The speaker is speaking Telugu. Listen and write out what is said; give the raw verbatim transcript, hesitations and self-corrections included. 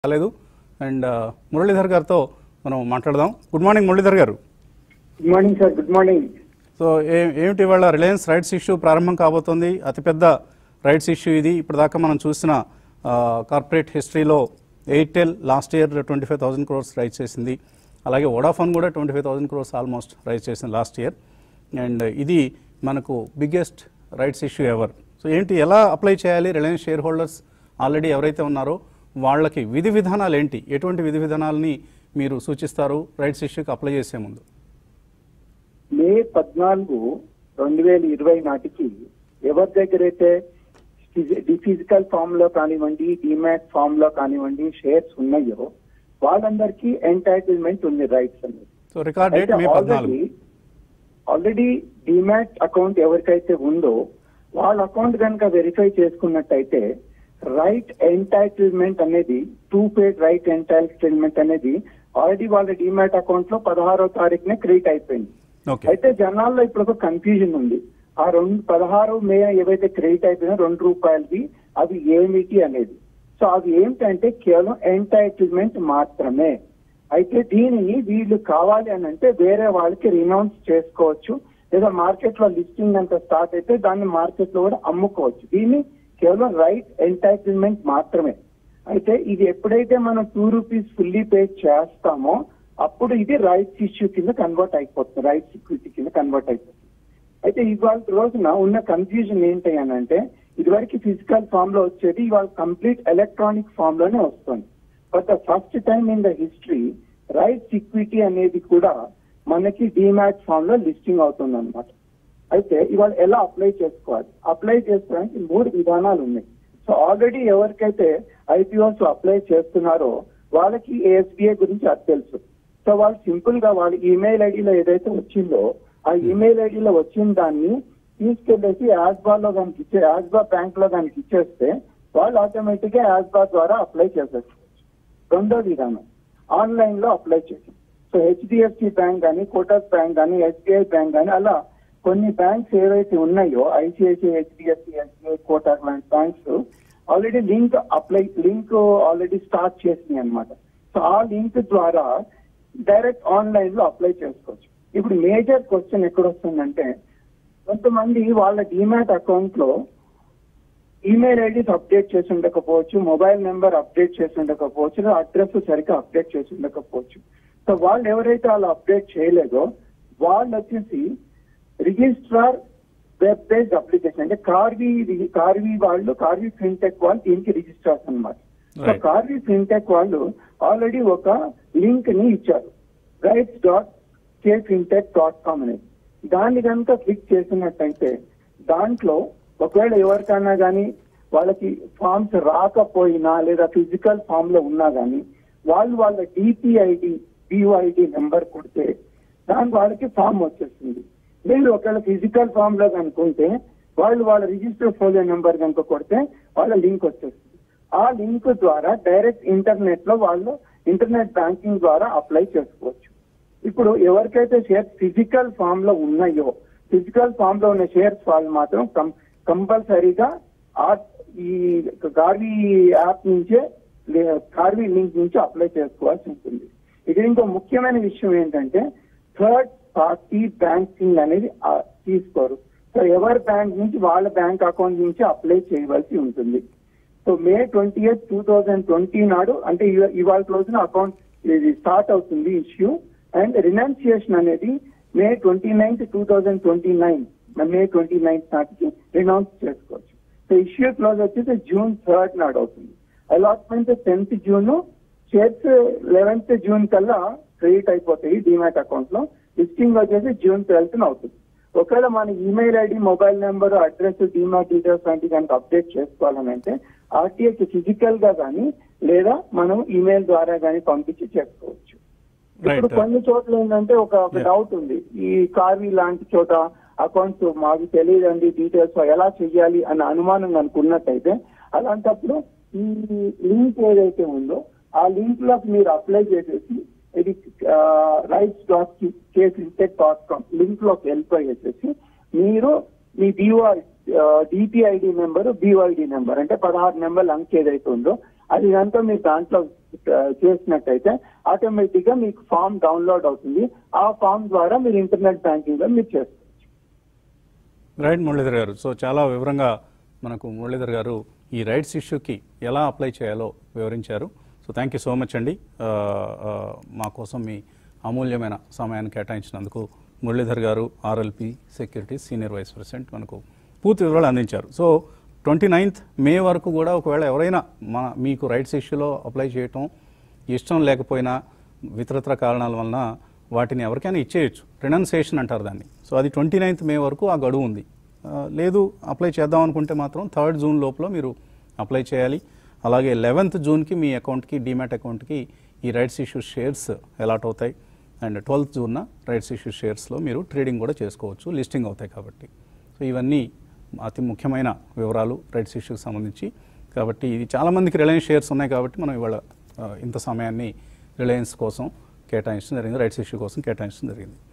రాలేదు అండ్ మురళీధర్ గారితో మనం మాట్లాడదాం. గుడ్ మార్నింగ్ మురళీధర్ గారు. Good morning sir. Good morning. So ఏ ఏమిటి ఇవాళ రిలయన్స్ రైట్స్ ఇష్యూ ప్రారంభం కాబోతోంది. అతిపెద్ద రైట్స్ ఇష్యూ ఇది. ఇప్పటిదాకా మనం చూసిన కార్పొరేట్ హిస్టరీలో Airtel last year twenty five thousand crores right చేసింది. అలాగే వోడాఫోన్ కూడా twenty five thousand crores almost right చేసింది లాస్ట్ ఇయర్. అండ్ ఇది మనకు biggest rights issue ever. So ఏంటి, ఎలా అప్లై చేయాలి? రిలయన్స్ షేర్ హోల్డర్స్ ఆల్రెడీ ఎవరైతే ఉన్నారో వాళ్ళకి విధి విధానాలు ఏంటి, ఎటువంటి విధి విధానాలని మీరు సూచిస్తారు రైట్స్ ఇష్యూకి అప్లై చేసే ముందు? మే పద్నాలుగు రెండు వేల ఇరవై నాటికి ఎవరి దగ్గర అయితే ఫిజికల్ ఫామ్ లో కానివ్వండి, డిమాట్ ఫామ్ లో కానివ్వండి షేర్స్ ఉన్నాయో వాళ్ళందరికీ ఎంటైటిల్మెంట్ ఉంది రైట్స్ అనేది. సో రికార్డ్ డేట్ మే పద్నాలుగు. ఆల్రెడీ డిమాట్ అకౌంట్ ఎవరికైతే ఉందో వాళ్ళ అకౌంట్ కనుక వెరిఫై చేసుకున్నట్టయితే రైట్ ఎంటైటిల్మెంట్ అనేది టూ పేడ్ రైట్ ఎంటైటిల్మెంట్ అనేది ఆల్రెడీ వాళ్ళ డిమాట్ అకౌంట్ లో పదహారో తారీఖునే క్రియేట్ అయిపోయింది. అయితే జనాల్లో ఇప్పుడు ఒక కన్ఫ్యూజన్ ఉంది. ఆ రెండు పదహారు మే ఏవైతే క్రెడిట్ అయిపోయినా రెండు రూపాయలవి అవి ఏమిటి అనేది. సో అవి ఏమిటంటే కేవలం ఎంటైటిల్మెంట్ మాత్రమే. అయితే దీనిని వీళ్ళు కావాలి అని అంటే వేరే వాళ్ళకి రినౌన్స్ చేసుకోవచ్చు, లేదా మార్కెట్ లో లిస్టింగ్ అంతా స్టార్ట్ అయితే దాన్ని మార్కెట్ లో కూడా అమ్ముకోవచ్చు. దీన్ని కేవలం రైట్ ఎంటైటిల్మెంట్ మాత్రమే. అయితే ఇది ఎప్పుడైతే మనం టూ రూపీస్ ఫుల్లీ పే చేస్తామో అప్పుడు ఇది రైట్స్ ఇష్యూ కింద కన్వర్ట్ అయిపోతుంది, రైట్స్ ఈక్విటీ కింద కన్వర్ట్ అయిపోతుంది. అయితే ఇవాళ రోజున ఉన్న కన్ఫ్యూజన్ ఏంటి అని అంటే ఇదివరకు ఫిజికల్ ఫామ్ లో వచ్చేది ఇవాళ కంప్లీట్ ఎలక్ట్రానిక్ ఫామ్ లోనే వస్తుంది. But the first time in the history rights equity అనేది కూడా మనకి డిమాట్ ఫామ్ లో లిస్టింగ్ అవుతుంది అనమాట. అయితే ఇవాళ ఎలా అప్లై చేసుకోవాలి? అప్లై చేసుకోవడానికి మూడు విధానాలు ఉన్నాయి. సో ఆల్రెడీ ఎవరికైతే ఐపీఓస్ అప్లై చేస్తున్నారో వాళ్ళకి ఏఎస్బిఐ గురించి అది తెలుసు. సో వాళ్ళు సింపుల్ గా వాళ్ళ ఈమెయిల్ ఐడిలో ఏదైతే వచ్చిందో ఆ ఈమెయిల్ ఐడిలో వచ్చిన దాన్ని తీసుకెళ్లేసి యాజ్బా లో దానికి ఇచ్చే యాజ్బా బ్యాంక్ లో దానికి ఇచ్చేస్తే వాళ్ళు ఆటోమేటిక్ గా యాజ్బా ద్వారా అప్లై చేసేసుకోవచ్చు. రెండో విధానం ఆన్లైన్ లో అప్లై చేసి, సో హెచ్డిఎఫ్సి బ్యాంక్ కానీ, కోటక్ బ్యాంక్ కానీ, ఎస్బీఐ బ్యాంక్ కానీ అలా కొన్ని బ్యాంక్స్ ఏవైతే ఉన్నాయో ఐసిఐసిఐ, హెచ్డిఎఫ్సి, ఎస్బీఐ, కోటక్ లాంటి banks already link apply link already start చేసినాయి అనమాట. సో ఆ లింక్ ద్వారా డైరెక్ట్ ఆన్లైన్ లో అప్లై చేసుకోవచ్చు. ఇప్పుడు మేజర్ క్వశ్చన్ ఎక్కడ వస్తుందంటే కొంతమంది వాళ్ళ డిమాట్ అకౌంట్ లో ఈమెయిల్ ఐడీస్ అప్డేట్ చేసి ఉండకపోవచ్చు, మొబైల్ నెంబర్ అప్డేట్ చేసి ఉండకపోవచ్చు, అడ్రస్ సరిగ్గా అప్డేట్ చేసి ఉండకపోవచ్చు. సో వాళ్ళు ఎవరైతే వాళ్ళు అప్డేట్ చేయలేదో వాళ్ళు వచ్చేసి రిజిస్ట్రార్ వెబ్ బేస్డ్ అప్లికేషన్ అంటే కార్వి కార్వి వాళ్ళు కార్వి ఫిన్టెక్ వాళ్ళు దీనికి రిజిస్ట్రార్స్ అనమాట. సో కార్వి ఫిన్టెక్ వాళ్ళు ఆల్రెడీ ఒక లింక్ ని ఇచ్చారు, rights dot K fintech dot com అనేది. దాన్ని కనుక క్లిక్ చేసినట్టయితే దాంట్లో ఒకవేళ ఎవరికైనా కానీ వాళ్ళకి ఫామ్స్ రాకపోయినా లేదా ఫిజికల్ ఫామ్ లో ఉన్నా కానీ వాళ్ళు వాళ్ళ డిపిఐడి బిఓఐడి నెంబర్ కొడితే దాని వాళ్ళకి ఫామ్ వచ్చేస్తుంది. లేదు ఒకవేళ ఫిజికల్ ఫామ్ లో కనుకుంటే వాళ్ళు వాళ్ళ రిజిస్టర్ ఫోలియో నెంబర్ కనుక కొడితే వాళ్ళ లింక్ వచ్చేస్తుంది. ఆ లింక్ ద్వారా డైరెక్ట్ ఇంటర్నెట్ లో వాళ్ళు ఇంటర్నెట్ బ్యాంకింగ్ ద్వారా అప్లై చేసుకోవచ్చు. ఇప్పుడు ఎవరికైతే షేర్స్ ఫిజికల్ ఫామ్ లో ఉన్నాయో ఫిజికల్ ఫామ్ లో ఉన్న షేర్స్ వాళ్ళు మాత్రం కంపల్సరీగా ఈ కార్వి యాప్ నుంచే కార్వి లింక్ నుంచి అప్లై చేసుకోవాల్సి ఉంటుంది. ఇది ఇంకో ముఖ్యమైన విషయం ఏంటంటే థర్డ్ పార్టీ బ్యాంకింగ్ అనేది తీసుకోరు. సో ఎవరి బ్యాంక్ నుంచి వాళ్ళ బ్యాంక్ అకౌంట్ నుంచి అప్లై చేయవలసి ఉంటుంది. So May twenty eighth two thousand twenty నాడు అంటే ఇవాళ రోజున అకౌంట్ ఇది స్టార్ట్ అవుతుంది ఇష్యూ. అండ్ రినౌన్సియేషన్ అనేది May twenty ninth two thousand twenty nine May twenty ninth నాటికి రినౌన్స్ చేసుకోవచ్చు. సో ఇష్యూ క్లోజ్ వచ్చేసి జూన్ థర్డ్ నాడు అవుతుంది. Allotment tenth June, shares eleventh June కల్లా క్రెడిట్ అయిపోతాయి డిమాట్ అకౌంట్ లో. లిస్టింగ్ వచ్చేసి జూన్ ట్వెల్త్ అవుతుంది. ఒకవేళ మన email ID, mobile number, address, demat details వంటి కనుక అప్డేట్ చేసుకోవాలని అంటే ఆర్టీఐకి ఫిజికల్ గా కానీ లేదా మనం ఈమెయిల్ ద్వారా కానీ పంపించి చేసుకోవచ్చు. ఇప్పుడు కొన్ని చోట్ల ఏంటంటే ఒక డౌట్ ఉంది, ఈ కార్వి లాంటి చోట అకౌంట్స్ మాకు తెలియదండి డీటెయిల్స్ ఎలా చెయ్యాలి అన్న అనుమానం అనుకున్నట్టయితే అలాంటప్పుడు ఈ లింక్ ఏదైతే ఉందో ఆ లింక్ లో మీరు అప్లై చేసేసి ఇది rights dot K fintech dot com link లోకి వెళ్ళిపోయేసేసి మీరు మీ BO DPID number, BOID number అంటే పదహారు నెంబర్లు అంకె ఏదైతే ఉందో అది కనుక మీరు దాంట్లో చేసినట్టయితే ఆటోమేటిక్ గా మీకు ఫామ్ డౌన్లోడ్ అవుతుంది. ఆ ఫామ్ ద్వారా మీరు ఇంటర్నెట్ బ్యాంకింగ్ లో మీరు చేసుకోవచ్చు. రైట్ మురళీధర్ గారు, సో చాలా వివరంగా మనకు మురళీధర్ గారు ఈ రైట్స్ ఇష్యూకి ఎలా అప్లై చేయాలో వివరించారు. So thank you so much అండి, మా కోసం మీ అమూల్యమైన సమయాన్ని కేటాయించినందుకు. Muralidhar garu RLP securities senior vice president మనకు పూర్తి వివరాలు అందించారు. సో ట్వంటీ నైన్త్ మే వరకు కూడా ఒకవేళ ఎవరైనా మన మీకు రైట్స్ ఇష్యూలో అప్లై చేయటం ఇష్టం లేకపోయినా ఇతరత్ర కారణాల వలన వాటిని ఎవరికైనా ఇచ్చేయచ్చు, రినౌన్సియేషన్ అంటారు దాన్ని. సో అది ట్వంటీ నైన్త్ మే వరకు ఆ గడువు ఉంది. లేదు అప్లై చేద్దాం అనుకుంటే మాత్రం థర్డ్ జూన్ లోపల మీరు అప్లై చేయాలి. అలాగే లెవెన్త్ జూన్కి మీ అకౌంట్కి డీమ్యాట్ అకౌంట్కి ఈ రైట్స్ ఇష్యూ షేర్స్ అలాట్ అవుతాయి. అండ్ ట్వెల్త్ జూన్న రైట్స్ ఇష్యూ షేర్స్లో మీరు ట్రేడింగ్ కూడా చేసుకోవచ్చు, లిస్టింగ్ అవుతాయి కాబట్టి. సో ఇవన్నీ అతి ముఖ్యమైన వివరాలు రైట్స్ ఇష్యూకి సంబంధించి. కాబట్టి ఇది చాలామందికి రిలయన్స్ షేర్స్ ఉన్నాయి కాబట్టి మనం ఇవాళ ఇంత సమయాన్ని రిలయన్స్ కోసం కేటాయించడం జరిగింది, రైట్స్ ఇష్యూ కోసం కేటాయించడం జరిగింది.